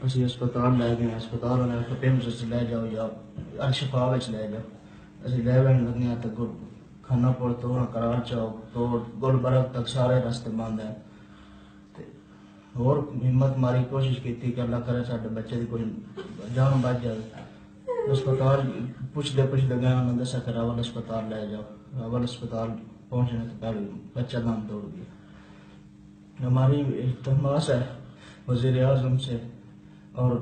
ਅਸੀਂ अस्पताल लै गए। अस्पताल वाले आखिया पेम्स लै जाओ या अल-शिफा लै जाओ। ਅਸੀਂ ਲੈ बहन लगे तो खानापुर तो करार चौक तो गुलबर्ग तक सारे रास्ते बंद हैं। होर हिम्मत मारी कोशिश की कि अल्लाह करे साडे बच्चे की कोई जान बच जाए। अस्पताल पुछते पुछते गए, उन्होंने दसा कि रावल अस्पताल ले जाओ। रावल अस्पताल पहुंचने के पहले बच्चा दम तोड़ गया। हमारी इल्तमास है वज़ीर आज़म से और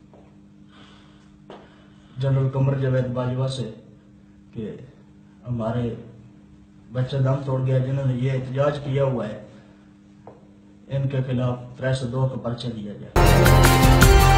जनरल कमर जावेद बाजवा से कि हमारे बच्चा दम तोड़ गया, जिन्होंने ये एहतजाज किया हुआ है, इनके खिलाफ 302 का पर्चा दिया जाए।